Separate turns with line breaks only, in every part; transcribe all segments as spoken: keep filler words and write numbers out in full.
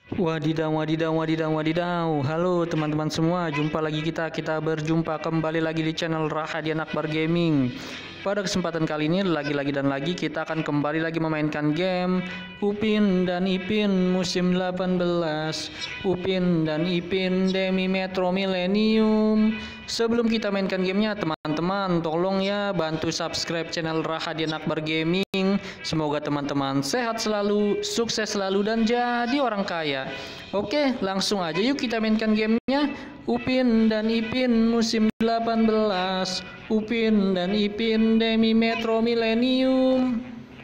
Wadidaw, wadidaw, wadidaw, wadidaw. Halo teman-teman semua, jumpa lagi kita. Kita berjumpa kembali lagi di channel Rahadian Akbar Gaming. Pada kesempatan kali ini, lagi-lagi dan lagi kita akan kembali lagi memainkan game Upin dan Ipin musim delapan belas. Upin dan Ipin Demi Metro Millennium. Sebelum kita mainkan gamenya, teman-teman tolong ya bantu subscribe channel Rahadian Akbar Gaming. Semoga teman-teman sehat selalu, sukses selalu, dan jadi orang kaya. Oke, langsung aja yuk kita mainkan gamenya. Upin dan Ipin musim delapan belas. Upin dan Ipin Demi Metro Millennium.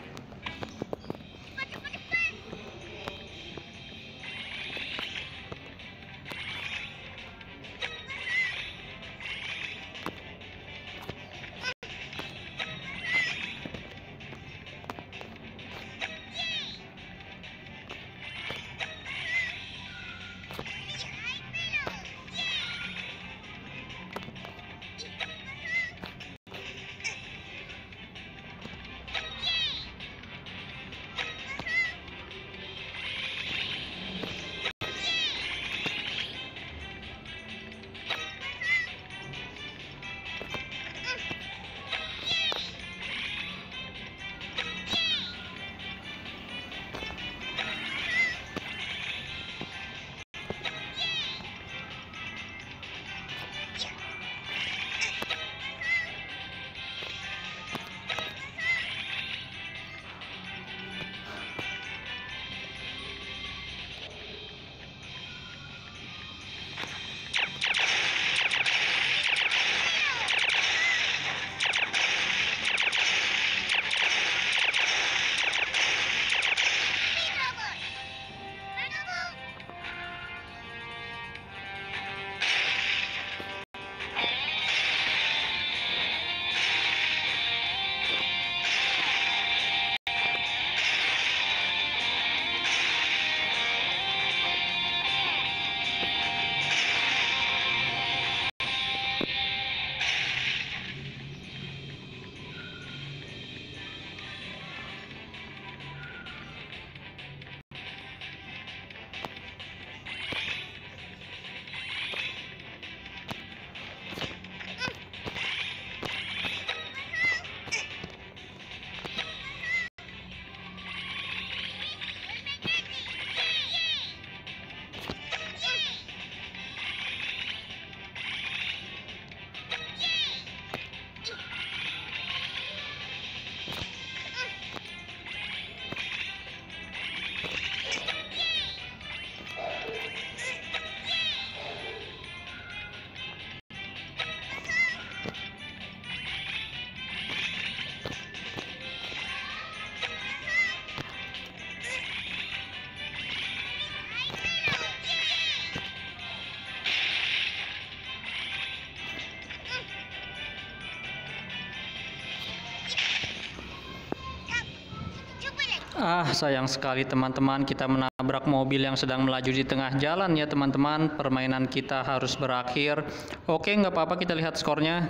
Ah, sayang sekali teman-teman, kita menabrak mobil yang sedang melaju di tengah jalan ya teman-teman. Permainan kita harus berakhir. Oke, nggak apa-apa, kita lihat skornya.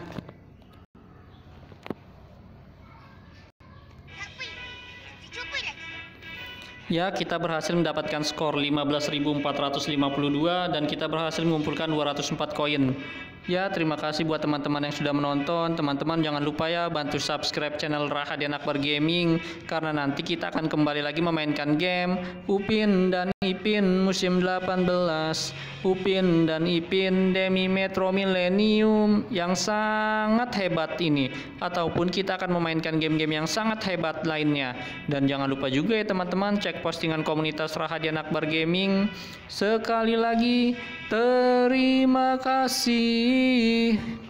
Ya, kita berhasil mendapatkan skor lima belas ribu empat ratus lima puluh dua dan kita berhasil mengumpulkan dua ratus empat koin. Ya, terima kasih buat teman-teman yang sudah menonton. Teman-teman jangan lupa ya bantu subscribe channel Rahadian Akbar Gaming, karena nanti kita akan kembali lagi memainkan game Upin dan Ipin musim delapan belas. Upin dan Ipin Demi Metro Millennium yang sangat hebat ini, ataupun kita akan memainkan game-game yang sangat hebat lainnya. Dan jangan lupa juga ya teman-teman, cek postingan komunitas Rahadian Akbar Gaming. Sekali lagi terima kasih.